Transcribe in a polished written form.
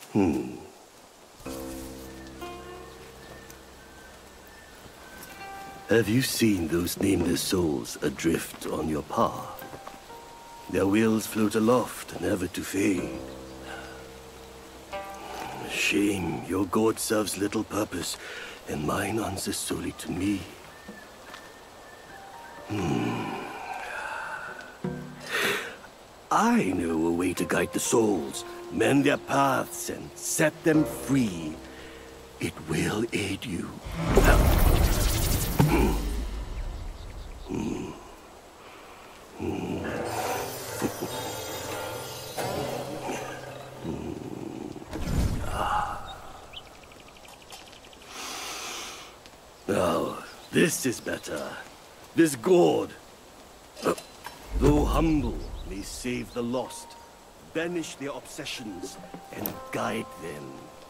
Have you seen those nameless souls adrift on your path? Their wheels float aloft, never to fade. Shame, your god serves little purpose, and mine answers solely to me. I know a way to guide the souls, mend their paths, and set them free. It will aid you. Now, this is better. This gourd, though humble, may save the lost, banish their obsessions, and guide them